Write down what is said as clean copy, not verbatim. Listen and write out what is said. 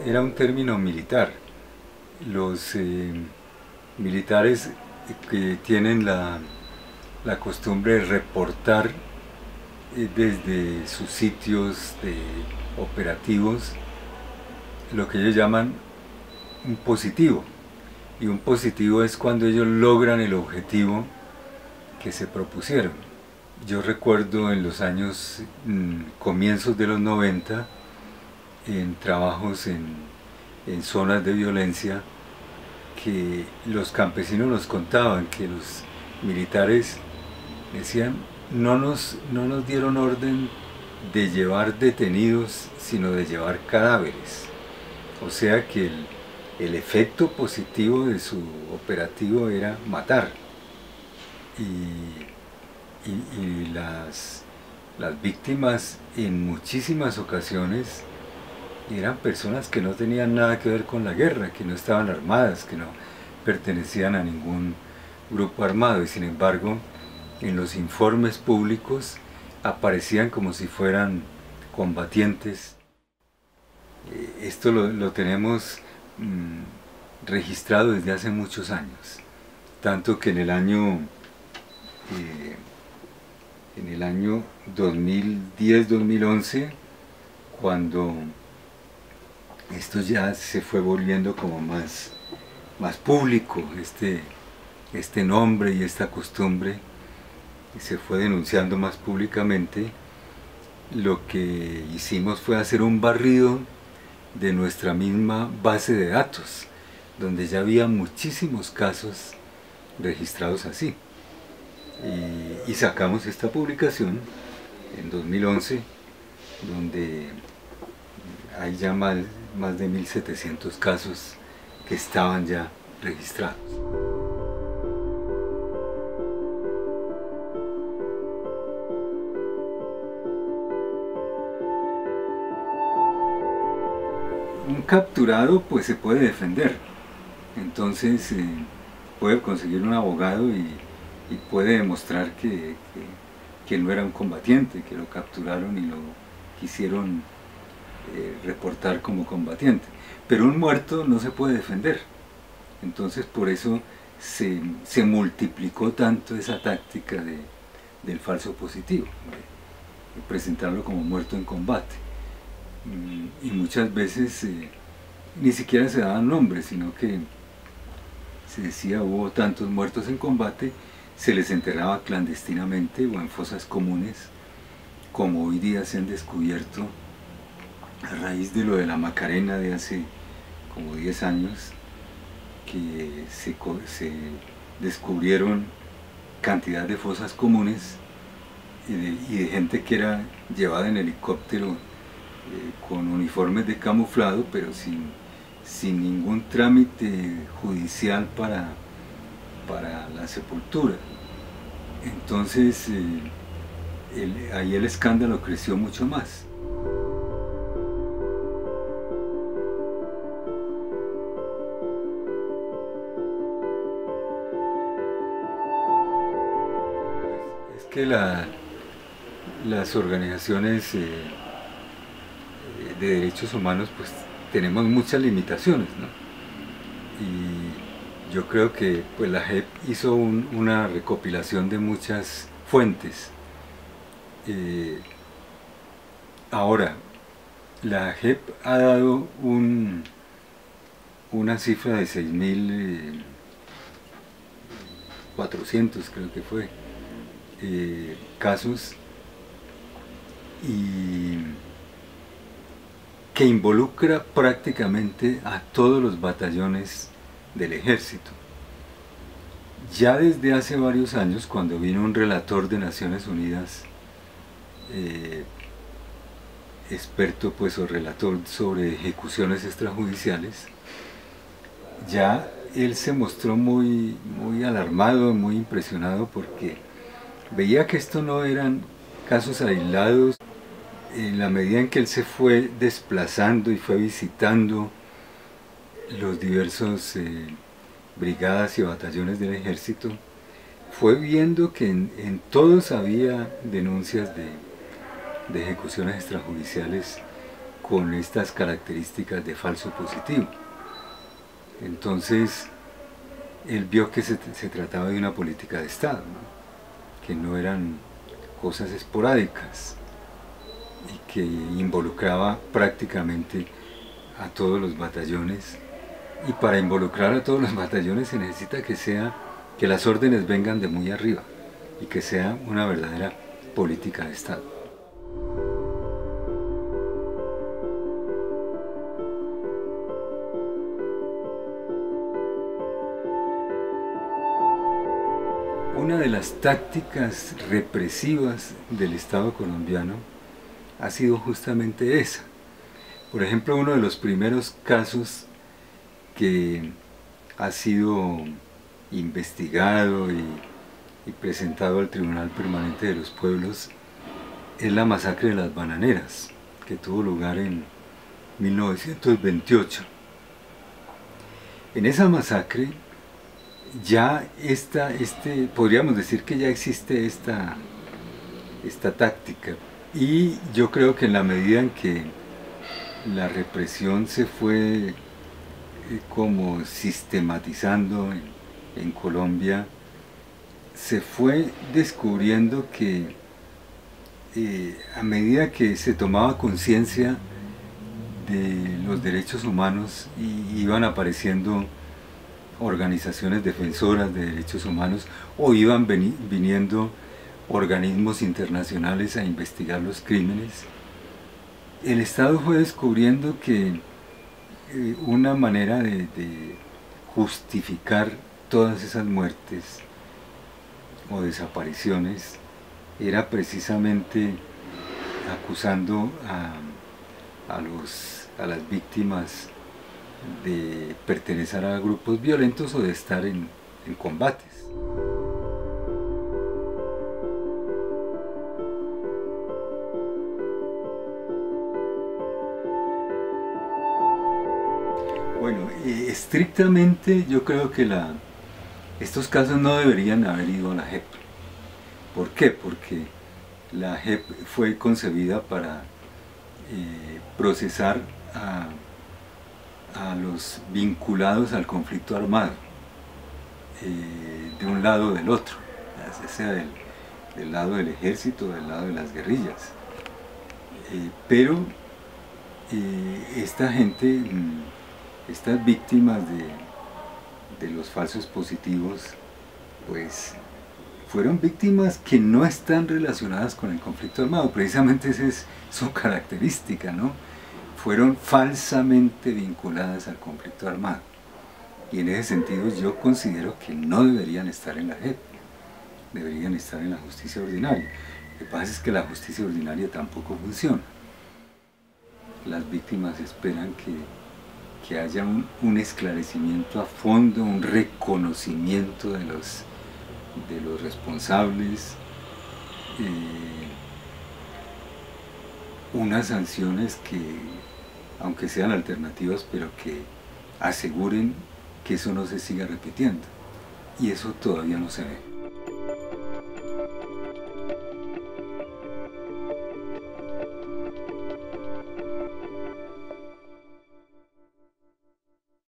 era un término militar. Los militares que tienen la costumbre de reportar desde sus sitios operativos lo que ellos llaman un positivo. Y un positivo es cuando ellos logran el objetivo que se propusieron. Yo recuerdo en los años comienzos de los 90, en trabajos en zonas de violencia, que los campesinos nos contaban que los militares decían: no nos dieron orden de llevar detenidos, sino de llevar cadáveres. O sea que el efecto positivo de su operativo era matar. Y las víctimas en muchísimas ocasiones eran personas que no tenían nada que ver con la guerra, que no estaban armadas, que no pertenecían a ningún grupo armado, y sin embargo en los informes públicos aparecían como si fueran combatientes. Esto lo tenemos registrado desde hace muchos años, tanto que en el año 2010-2011, cuando esto ya se fue volviendo como más público, este nombre y esta costumbre se fue denunciando más públicamente, lo que hicimos fue hacer un barrido de nuestra misma base de datos, donde ya había muchísimos casos registrados así. Y sacamos esta publicación en 2011, donde hay ya más de 1700 casos que estaban ya registrados. Un capturado pues se puede defender, entonces puede conseguir un abogado y puede demostrar que no era un combatiente, que lo capturaron y lo quisieron reportar como combatiente. Pero un muerto no se puede defender, entonces por eso se multiplicó tanto esa táctica del falso positivo, de presentarlo como muerto en combate. Y muchas veces ni siquiera se daban nombres, sino que se decía: hubo tantos muertos en combate, se les enterraba clandestinamente o en fosas comunes, como hoy día se han descubierto a raíz de lo de la Macarena de hace como 10 años, que se descubrieron cantidad de fosas comunes y de gente que era llevada en helicóptero con uniformes de camuflado, pero sin ningún trámite judicial para la sepultura. Entonces ahí el escándalo creció mucho más. Es que las organizaciones de derechos humanos pues tenemos muchas limitaciones, ¿no? Y yo creo que pues la JEP hizo una recopilación de muchas fuentes. Ahora, la JEP ha dado una cifra de 6.400, creo que fue, casos, y que involucra prácticamente a todos los batallones del ejército. Ya desde hace varios años, cuando vino un relator de Naciones Unidas, experto pues o relator sobre ejecuciones extrajudiciales, ya él se mostró muy alarmado, muy impresionado, porque veía que esto no eran casos aislados. En la medida en que él se fue desplazando y fue visitando los diversos brigadas y batallones del ejército, fue viendo que en todos había denuncias de ejecuciones extrajudiciales con estas características de falso positivo. Entonces, él vio que se trataba de una política de Estado, ¿no? Que no eran cosas esporádicas y que involucraba prácticamente a todos los batallones, y para involucrar a todos los batallones se necesita que las órdenes vengan de muy arriba y que sea una verdadera política de Estado. Una de las tácticas represivas del Estado colombiano ha sido justamente esa. Por ejemplo, uno de los primeros casos que ha sido investigado y presentado al Tribunal Permanente de los Pueblos es la masacre de las Bananeras, que tuvo lugar en 1928. En esa masacre ya podríamos decir que ya existe esta táctica, y yo creo que en la medida en que la represión se fue como sistematizando en Colombia, se fue descubriendo que a medida que se tomaba conciencia de los derechos humanos y iban apareciendo organizaciones defensoras de derechos humanos, o iban viniendo organismos internacionales a investigar los crímenes, el Estado fue descubriendo que una manera de justificar todas esas muertes o desapariciones era precisamente acusando a las víctimas de pertenecer a grupos violentos o de estar en combates. Bueno, estrictamente yo creo que estos casos no deberían haber ido a la JEP. ¿Por qué? Porque la JEP fue concebida para procesar a los vinculados al conflicto armado, de un lado o del otro, ya sea del lado del ejército o del lado de las guerrillas. Pero esta gente, estas víctimas de los falsos positivos, pues fueron víctimas que no están relacionadas con el conflicto armado. Precisamente esa es su característica, ¿no? Fueron falsamente vinculadas al conflicto armado. Y en ese sentido yo considero que no deberían estar en la JEP, deberían estar en la justicia ordinaria. Lo que pasa es que la justicia ordinaria tampoco funciona. Las víctimas esperan que haya un esclarecimiento a fondo, un reconocimiento de los responsables, unas sanciones que, aunque sean alternativas, pero que aseguren que eso no se siga repitiendo. Y eso todavía no se ve.